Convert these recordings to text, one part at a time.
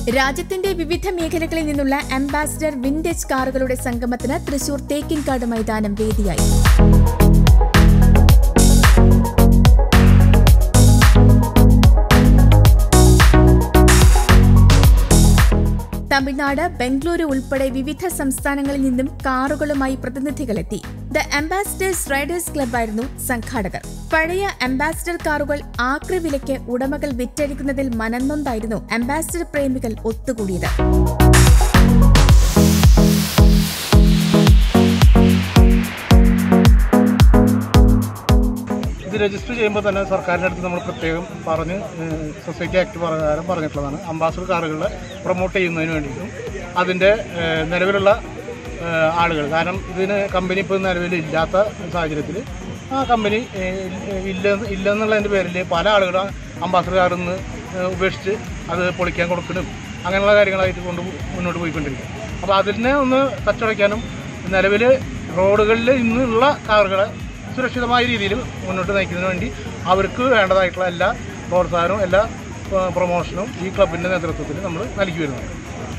രാജ്യത്തിന്റെ വിവിധ മേഖലകളിൽ നിന്നുള്ള അംബാസിഡർ വിന്റേജ് കാറുകളുടെ സംഗമത്തിന് തൃശൂർ തേക്കിൻകാട് മൈതാനം വേദിയായി. തമിഴ്നാട്, ബംഗളൂരു ഉൾപ്പെടെ വിവിധ സംസ്ഥാനങ്ങളിൽ നിന്നും കാറുകളുമായി പ്രതിനിധികളെത്തി. ദ അംബാസിഡേഴ്സ് റൈഡേഴ്സ് ക്ലബ്ബായിരുന്നു സംഘാടകർ. പഴയ അംബാസിഡർ കാറുകൾ ആക്രിവിലയ്ക്ക് ഉടമകൾ വിറ്റഴിക്കുന്നതിൽ മനംനൊന്തായിരുന്നു അംബാസിഡർ പ്രേമികൾ ഒത്തുകൂടിയത്. രജിസ്റ്റർ ചെയ്യുമ്പോൾ തന്നെ സർക്കാരിൻ്റെ അടുത്ത് നമ്മൾ പ്രത്യേകം പറഞ്ഞ് സൊസൈറ്റി ആക്ട് പ്രകാരം പറഞ്ഞിട്ടുള്ളതാണ്. അംബാസിഡർ കാറുകളെ പ്രൊമോട്ട് ചെയ്യുന്നതിന് വേണ്ടിയിട്ടും അതിൻ്റെ നിലവിലുള്ള ആളുകൾ, ഇതിന് കമ്പനി ഇപ്പോൾ നിലവിലില്ലാത്ത സാഹചര്യത്തിൽ ആ കമ്പനി ഇല്ലെന്നുള്ളതിൻ്റെ പേരിൽ പല ആളുകളും അംബാസിഡർ കാറിൽ നിന്ന് ഉപേക്ഷിച്ച് അത് പൊളിക്കാൻ കൊടുക്കണം, അങ്ങനെയുള്ള കാര്യങ്ങളായിട്ട് മുന്നോട്ട് പോയിക്കൊണ്ടിരിക്കും. അപ്പോൾ അതിനെ ഒന്ന് തച്ചുടയ്ക്കാനും നിലവിൽ റോഡുകളിൽ ഇന്നുള്ള കാറുകളെ സുരക്ഷിതമായ രീതിയിൽ മുന്നോട്ട് നയിക്കുന്നതിന് വേണ്ടി അവർക്ക് വേണ്ടതായിട്ടുള്ള എല്ലാ പ്രോത്സാഹനവും എല്ലാ പ്രൊമോഷനും ഈ ക്ലബിൻ്റെ നേതൃത്വത്തിൽ നമ്മൾ നൽകി വരുന്നുണ്ട്.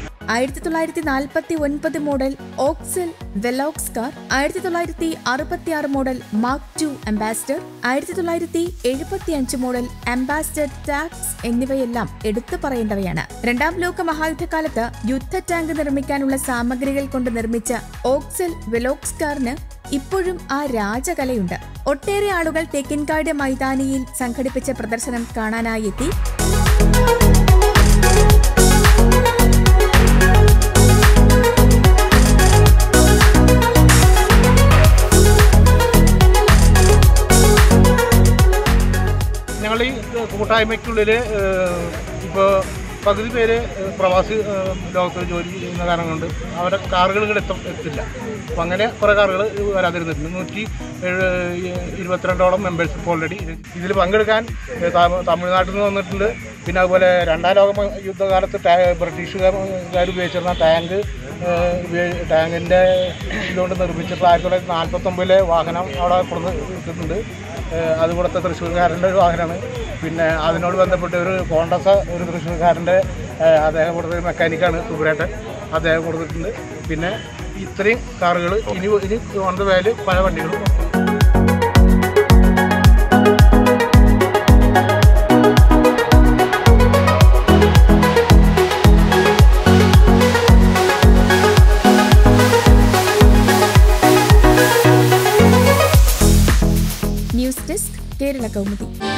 1949 model Vauxhall Velox car, 1966 model mark 2 ambassador, 1975 model ambassador tax എന്നിവയെല്ലാം എടുത്തു പറയേണ്ടവയാണ്. രണ്ടാം ലോക മഹായുദ്ധകാലത്ത് യുദ്ധ ടാങ്ക് നിർമ്മിക്കാനുള്ള സാമഗ്രികൾ കൊണ്ട് നിർമ്മിച്ച ഓക്സൽ വെലോക്സ് കാറിന് ഇപ്പോഴും ആ രാജകലയുണ്ട്. ഒട്ടേറെ ആളുകൾ തേക്കിൻകാട് മൈതാനിയിൽ സംഘടിപ്പിച്ച പ്രദർശനം കാണാനായി എത്തി. ഞങ്ങൾ ഈ കൂട്ടായ്മയ്ക്കുള്ളിൽ ഇപ്പോൾ പകുതി പേര് പ്രവാസി ലോകത്തിൽ ജോലി ചെയ്യുന്ന കാരണം കൊണ്ട് അവരുടെ കാറുകൾ ഇവിടെ എത്തില്ല. അപ്പം അങ്ങനെ കുറേ കാറുകൾ വരാതിരുന്നിട്ടുണ്ട്. 122ഓളം മെമ്പേഴ്സ് ഇപ്പോൾ ഓൾറെഡി ഇതിൽ പങ്കെടുക്കാൻ തമിഴ്നാട്ടിൽ നിന്ന് വന്നിട്ടുണ്ട്. പിന്നെ അതുപോലെ രണ്ടാം ലോക യുദ്ധകാലത്ത് ബ്രിട്ടീഷുകാർ ഉപയോഗിച്ചിരുന്ന ടാങ്കിൻ്റെ ഇതുകൊണ്ട് നിർമ്മിച്ചിട്ടുള്ള 1949 വാഹനം അവിടെ കൊടുത്ത് ഇട്ടിട്ടുണ്ട്. അത് കൊടുത്ത തൃശ്ശൂർക്കാരൻ്റെ ഒരു വാഹനമാണ്. പിന്നെ അതിനോട് ബന്ധപ്പെട്ട് ഒരു കോണ്ടസ ഒരു തൃശ്ശൂർക്കാരൻ്റെ അദ്ദേഹം കൊടുത്ത മെക്കാനിക്കാണ് സുബ്രേട്ടൻ, അദ്ദേഹം കൊടുത്തിട്ടുണ്ട്. പിന്നെ ഇത്രയും കാറുകൾ ഇനി ഓൺ ദ വേയിൽ പല വണ്ടികളും. News desk, Kerala Kaumudi.